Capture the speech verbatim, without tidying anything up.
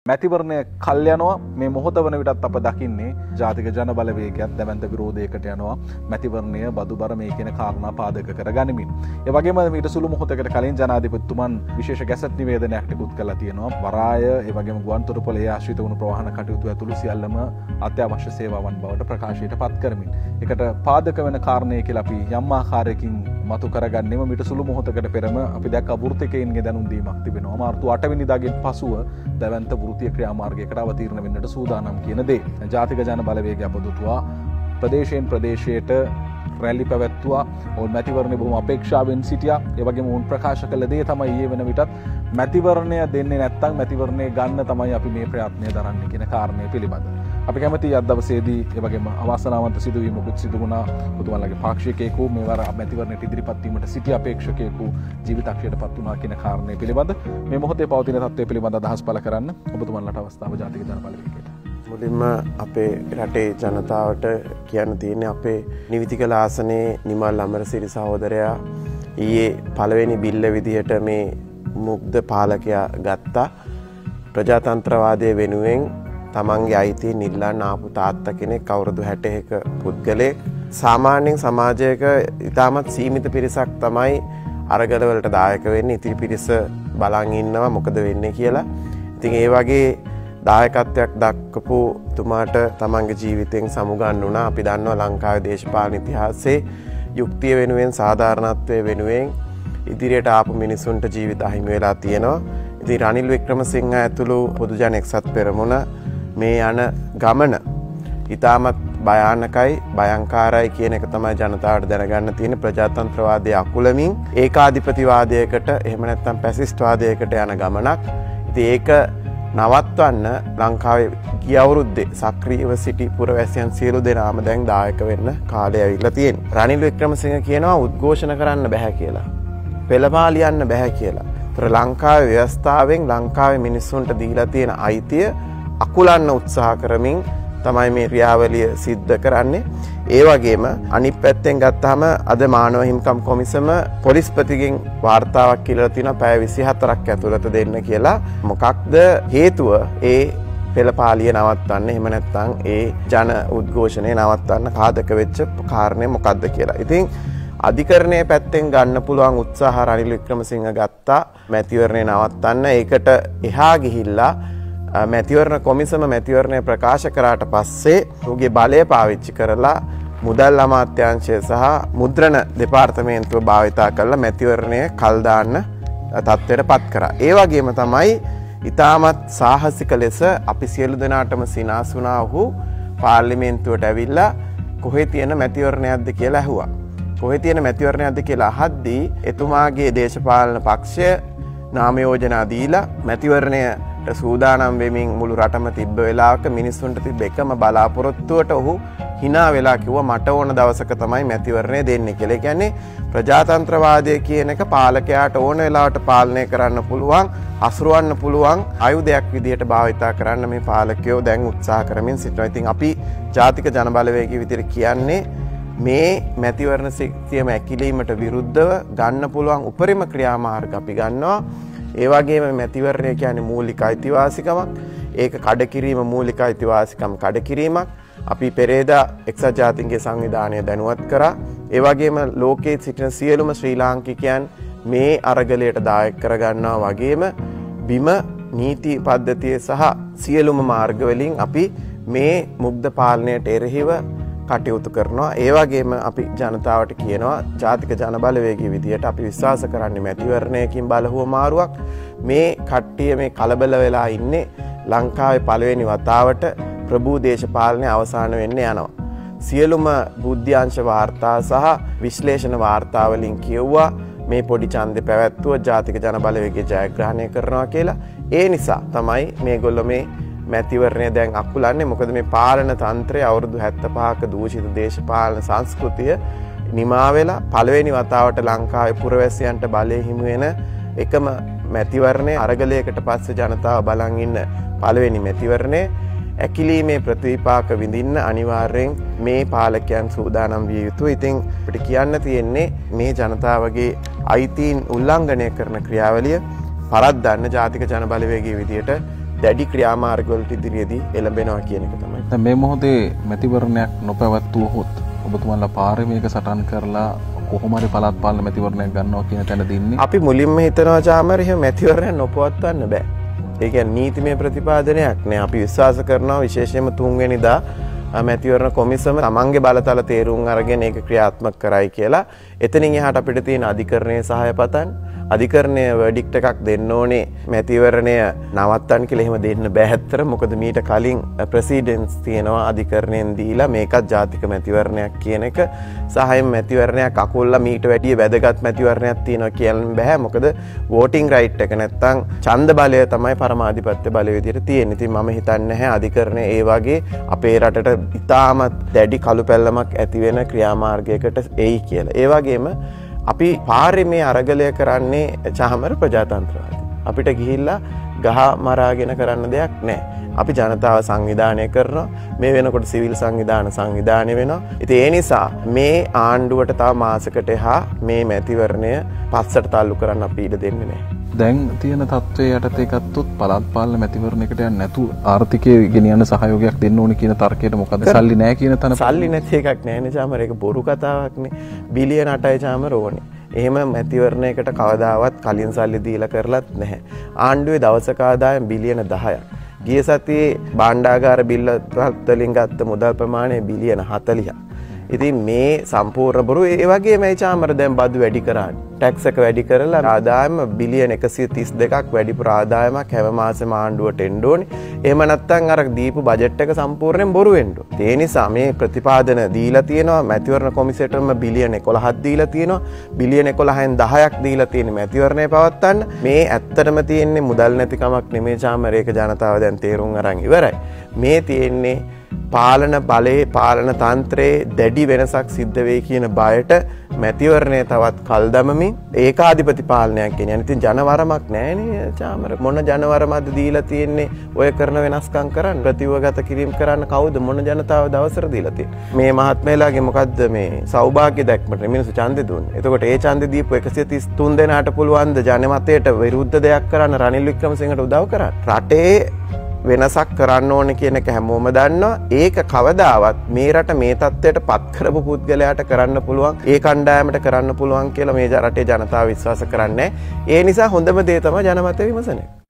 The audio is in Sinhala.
මැතිවරණය කල් යනවා මේ මොහොත වන විටත් අප දකින්නේ ජාතික ජන බලවේගයක් දැවැන්ත විරෝධයකට යනවා මැතිවරණය බදු බර මේ කියන කාරණා පාදක කරගනිමින්. ඒ වගේම ඊට සුළු මොහොතකට කලින් ජනාධිපතිතුමන් විශේෂ ගැසට් නිවේදනයක් නිකුත් කළා තියෙනවා. වරාය ඒ වගේම ගුවන්තොටුපළේ ආශ්‍රිත වුණු ප්‍රවාහන කටයුතු ඇතුළු සියල්ලම අත්‍යවශ්‍ය සේවාවන් බවට ප්‍රකාශයට පත් කරමින්. ඒකට පාදක වෙන කාරණේ කියලා අපි යම් ආකාරයකින් මතු කරගන්නෙම ඊට සුළු මොහොතකට පෙරම අපි දැක්ක වෘත්තිකයින්ගේ දැනුම් දීමක් තිබෙනවා. මාර්තු අට වෙනිදාගෙන් පසුව දැවැන්ත වෘත්තීය ක්‍රියාමාර්ගයකට අවතීර්ණ වෙන්නට සූදානම් කියන දේ. ජාතික ජන බලවේගය අපදුතුවා ප්‍රදේශයෙන් ප්‍රදේශයට රැලි පැවැත්වුවා. ඔවුන් මැතිවරණය බොහොම අපේක්ෂාවෙන් සිටියා. ඒ වගේම ඔවුන් ප්‍රකාශ කළ දේ තමයි ඊයේ වෙන විටත් මැතිවරණය දෙන්නේ නැත්නම් මැතිවරණය ගන්න තමයි අපි මේ ප්‍රයත්නය දරන්නේ කියන කාරණය පිළිබඳ. අපි කැමති අද දවසේදී ඒ වගේම අවාසනාවන්ත සිදුවීමකුත් සිදු වුණා. ඔතුමාලගේ පාක්ෂිකයෙකු මේවර මැතිවරණයට ඉදිරිපත් වීමට සිටි අපේක්ෂකයෙකු ජීවිතක්ෂයට පත් වුණා කියන කාරණය පිළිබඳ මේ මොහොතේ පවතින තත්ත්වය පිළිබඳ අදහස් පළ කරන්න ඔබතුමාලට අවස්ථාව ජාතික ජන බලවේගයට. මුලින්ම අපේ රටේ ජනතාවට කියන්න තියෙන්නේ අපේ නිවිති කළ ආසනයේ නිමල් අමරසිරි සහෝදරයා ඊයේ පළවෙනි බිල්ල විදිහට මේ මුග්ධ පාලකයා ගත්තා. ප්‍රජාතන්ත්‍රවාදය වෙනුවෙන් තමන්ගේ අයිතිය නිල්ලන්න ආපු තාත්තා කෙනෙක් අවුරුදු හැටයක පුද්ගලයෙක්. සාමාන්‍යයෙන් සමාජයක ඉතාමත් සීමිත පිරිසක් තමයි අරගලවලට දායක වෙන්නේ. ඉතිරි පිරිස බලන් ඉන්නවා මොකද වෙන්නේ කියලා. ඉතින් ඒ වගේ දායකත්වයක් දක්වපු තුමාට තමන්ගේ ජීවිතයෙන් සමුගන්න වුණා. අපි දන්නවා ලංකාවේ දේශපාලන ඉතිහාසයේ යුක්තිය වෙනුවෙන් සාධාරණත්වය වෙනුවෙන් ඉදිරියට ආපු මිනිසුන්ට ජීවිත අහිමි වෙලා තියෙනවා. ඉතින් රනිල් වික්‍රමසිංහ ඇතුළු පොදු ජන එක්සත් පෙරමුණ මේ යන ගමන ඉතාමත් භයානකයි භයංකාරයි කියන එක තමයි ජනතාවට දැනගන්න තියෙන. ප්‍රජාතන්ත්‍රවාදයේ අකුලමින් ඒකාධිපතිවාදයකට එහෙම නැත්නම් පැසිස්ට්වාදයකට යන ගමනක්. ඉතින් ඒක නවත්වන්න ලංකාවේ ගිය අවුරුද්දේ සක්‍රීයව සිටි පුරවැසියන් සියලු දෙනාම දැන් දායක වෙන්න කාලය ඇවිල්ලා තියෙනවා. රනිල් වික්‍රමසිංහ කියනවා උද්ඝෝෂණ කරන්න බෑ කියලා. පෙළපාලියන්න බෑ කියලා. ඒතර ලංකාවේ ව්‍යවස්ථාවෙන් ලංකාවේ මිනිස්සුන්ට දීලා තියෙන අයිතිය අකුලන්න උත්සාහ කරමින් තමයි මේ ක්‍රියාවලිය සිද්ධ කරන්නේ. ඒ වගේම අනිත් පැත්තෙන් ගත්තාම අද මානව හිමිකම් කොමිසම පොලිස්පතිගෙන් වාර්තාවක් කියලා තියෙනවා පැය විසිහතරක් ඇතුළත දෙන්න කියලා. මොකක්ද හේතුව ඒ පෙළපාලිය නවත්තන්න එහෙම නැත්නම් ඒ ජන උද්ඝෝෂණය නවත්තන්න කාදක වෙච්ච කාරණේ මොකක්ද කියලා. ඉතින් අධිකරණයේ පැත්තෙන් ගන්න පුළුවන් උත්සාහ රනිල් වික්‍රමසිංහ ගත්තා මැතිවරණය නවත්තන්න. ඒකට එහා ගිහිල්ලා මැතිවරණ කොමිසම මැතිවරණය ප්‍රකාශ කරාට පස්සේ ඔහුගේ බලය පාවිච්චි කරලා මුදල් අමාත්‍යාංශය සහ මුද්‍රණ දෙපාර්තමේන්තුව භාවිතා කරලා මැතිවරණය කල් දාන්න තත්ත්වයට පත් කරා. ඒ වගේම තමයි ඉතාමත් සාහසික ලෙස අපි සියලු දෙනාටම සිනාසුනා ඔහු පාර්ලිමේන්තුවට ඇවිල්ලා කොහේ තියෙන මැතිවරණයක්ද කියලා ඇහුවා. කොහේ තියෙන මැතිවරණයක්ද කියලා අහද්දී එතුමාගේ දේශපාලන පක්ෂය නාම යෝජනා දීලා මැතිවරණය සූදානම් වෙමින් මුළු රටම තිබ්බ වෙලාවක මිනිස්සුන්ට තිබ්බ එකම බලාපොරොත්තුවට ඔහු hina වෙලා කිව්වා මට ඕන දවසක තමයි මැතිවරණය දෙන්නේ කියලා. ඒ කියන්නේ ප්‍රජාතන්ත්‍රවාදය කියන එක පාලකයාට ඕන වෙලාවට පාලනය කරන්න පුළුවන්, හසුරවන්න පුළුවන් ආයුධයක් විදියට භාවිතා කරන්න මේ පාලකයෝ දැන් උත්සාහ කරමින් සිටිනවා. ඉතින් අපි ජාතික ජන බලවේගය විදියට කියන්නේ මේ මැතිවරණ සිතියම ඇකිලීමට විරුද්ධව ගන්න පුළුවන් උපරිම ක්‍රියාමාර්ග අපි ගන්නවා. ඒ වගේම මැතිවරණය කියන්නේ මූලික අයිතිවාසිකමක්. ඒක කඩකිරීම මූලික අයිතිවාසිකම් කඩකිරීමක්. අපි පෙරේදා එක්සත් ජාතීන්ගේ සංවිධානය දැනුවත් කරා. ඒ වගේම ලෝකයේ සිටින සියලුම ශ්‍රී ලාංකිකයන් මේ අරගලයට දායක කරගන්නවා වගේම බිම නීති පද්ධතිය සහ සියලුම මාර්ගවලින් අපි මේ මුග්ධ පාලනයට එරෙහිව කටයුතු කරනවා. ඒ වගේම අපි ජනතාවට කියනවා ජාතික ජන බලවේගයේ විදියට අපි විශ්වාස කරන්නේ මැතිවරණයකින් බලහුව මාරුවක්. මේ කට්ටිය මේ කලබල වෙලා ඉන්නේ ලංකාවේ පළවෙනි වතාවට ප්‍රභූ දේශපාලනය අවසන් වෙන්න යනවා. සියලුම බුද්ධ්‍යාංශ වාර්තා සහ විශ්ලේෂණ වාර්තා වලින් කියුවා මේ පොඩි ඡන්දේ පැවැත්වුව ජාතික ජන බලවේගය ජයග්‍රහණය කරනවා කියලා. ඒ නිසා තමයි මේගොල්ලෝ මේ මැතිවරණය දැන් අකුලන්නේ. මොකද මේ පාලන තන්ත්‍රය අවුරුදු හැත්තෑපහක දූෂිත දේශපාලන සංස්කෘතිය නිමා වෙලා පළවෙනි වතාවට ලංකාවේ පුරවැසියන්ට බලය හිමි වෙන එකම මැතිවරණය අරගලයකට පස්සේ ජනතාව බලන් ඉන්න පළවෙනි මැතිවරණය ඇකිලීමේ ප්‍රතිවිපාක විඳින්න අනිවාර්යෙන් මේ පාලකයන් සූදානම් විය යුතුයි. ඉතින් අපිට කියන්න තියෙන්නේ මේ ජනතාවගේ අයිතීන් උල්ලංඝනය කරන ක්‍රියාවලිය පරද්දන්න ජාතික ජන බලවේගයේ විදියට දැඩි ක්‍රියාමාර්ගවලට ඉදිරියේදී එළඹෙනවා කියන එක තමයි. දැන් මේ මොහොතේ මැතිවරණයක් නොපැවැත්වුවහොත් ඔබතුමාලා පාර්ලිමේක සටන් කරලා කොහොම හරි පළාත් පාලන මැතිවරණයක් ගන්නවා කියන තැන දින්නේ. අපි මුලින්ම හිතනවා චාමර එහෙම මැතිවරණයක් නොපවත්වන්න බෑ. ඒ කියන්නේ නීතිමය ප්‍රතිපාදනයක් නේ. අපි විශ්වාස කරනවා විශේෂයෙන්ම තුන්වෙනිදා මැතිවරණ කොමිසම තමන්ගේ බලතල තේරුම් අරගෙන ඒක ක්‍රියාත්මක කරයි කියලා. එතනින් එහාට අපිට තියෙන අධිකරණයේ සහාය පතන් අධිකරණය වර්ඩික්ට් එකක් දෙන්න ඕනේ මැතිවරණය නවත්තන්න කියලා. එහෙම දෙන්න බෑ ඇත්තට. මොකද මීට කලින් ප්‍රෙසිඩන්ට්ස් තියෙනවා අධිකරණයෙන් දීලා මේකත් ජාතික මැතිවරණයක් කියන එක. සහායෙන් මැතිවරණයක් අකුල්ලා මීට වැඩිය වැදගත් මැතිවරණයක් තියෙනවා කියන්න බෑ. මොකද වෝටිං රයිට් එක නැත්තම් ඡන්ද බලය තමයි පරමාධිපත්‍ය බලය විදිහට තියෙන්නේ. ඉතින් මම හිතන්නේ නැහැ අධිකරණය ඒ වගේ අපේ රටට ඉතාමත් දැඩි කළු පැල්ලමක් ඇති වෙන ක්‍රියාමාර්ගයකට එයි කියලා. ඒ වගේම අපි පාර්ලිමේ අරගලය කරන්නේ චාමර ප්‍රජාතන්ත්‍රවාදී. අපිට ගිහිල්ලා ගහ මරාගෙන කරන්න දෙයක් නැහැ. අපි ජනතාව සංවිධානය කරනවා. මේ වෙනකොට සිවිල් සංවිධාන සංවිධානය වෙනවා. ඉතින් ඒ නිසා මේ ආණ්ඩුවට තව මාසයකට එහා මේ මැතිවරණය පස්සට තල්ලු කරන්න අපි ඉඩ දෙන්නේ නැහැ. දැන් තියෙන තත්ත්වයේ යටතේ ගත්තොත් පළාත් පාලන මැතිවරණයකට යන්නේ නැතුව ආර්ථිකය ගෙනියන්න සහයෝගයක් දෙන්න ඕනේ කියන තර්කයට මොකද සල්ලි නැහැ කියන තැන සල්ලි නැති එකක් නැහැ නේ චාමර. ඒක බොරු කතාවක්නේ. බිලියන අටයි චාමර ඕනේ. එහෙම මැතිවරණයකට කවදාවත් කලින් සල්ලි දීලා කරලත් නැහැ. ආණ්ඩුවේ දවසක ආදායම බිලියන දහයක්. ගිය සතියේ භාණ්ඩාගාර බිල්ල වලින් ගත්ත මුදල් ප්‍රමාණය බිලියන හතළිහක්. ඉතින් මේ සම්පූර්ණ බොරු. ඒ වගේමයි චාමර දැන් බදු වැඩි කරන්නේ. ටැක්ස් එක වැඩි කරලා ආදායම බිලියන එකසිය තිස් දෙකක් වැඩිපුර ආදායමක් හැම මාසෙම ආණ්ඩුවට එන්න ඕනේ. එහෙම නැත්නම් අර දීපු බජට් එක සම්පූර්ණයෙන් බොරු වෙන්න ඕනේ. ඒ නිසා මේ ප්‍රතිපාදන දීලා තියෙනවා. මැතිවරණ කොමිසමටම බිලියන එකොළහක් දීලා තියෙනවා. බිලියන එකොළහෙන් දහයක් දීලා තියෙන මැතිවරණය පවත්වන්න. මේ ඇත්තටම තියෙන්නේ මුදල් නැතිකමක් නෙමෙයි චාමර. ඒක ජනතාව දැන් තේරුම් අරන් ඉවරයි. මේ තියෙන්නේ පාලන බලයේ පාලන තන්ත්‍රයේ දැඩි වෙනසක් සිද්ධ වෙයි කියන බයට මැතිවරණය තවත් කල් දමමින් ඒකාධිපති පාලනයක් ගෙන යන. ඉතින් ජනවරමක් නැහැනේ චාමර. මොන ජනවරමක්ද දීලා තියෙන්නේ ඔය කරන වෙනස්කම් කරන්න? ප්‍රතිවගත කිරීම කරන්න කවුද මොන ජනතාව දවසට දීලා තියෙන්නේ? මේ මහත්මයාලාගේ මොකද්ද මේ සෞභාග්‍ය දැක්මට මිනිස්සු ඡන්දෙ දුන්නේ. එතකොට ඒ ඡන්දෙ දීපු එකසිය තිස් තුන් දෙනාට පුළුවන් ද ජනමතයට විරුද්ධ දෙයක් කරන්න රනිල් වික්‍රමසිංහට උදව් කරන්න? රටේ වෙනසක් කරන්න ඕන කියන එක හැමෝම දන්නවා. ඒක කවදාවත් මේ රට මේ තත්ත්වයට පත් කරපු පුද්ගලයාට කරන්න පුළුවන්, ඒ කණ්ඩායමට කරන්න පුළුවන් කියලා මේ රටේ ජනතාව විශ්වාස කරන්නේ නැහැ. ඒ නිසා හොඳම දේ තමයි ජනමත විමසන එක.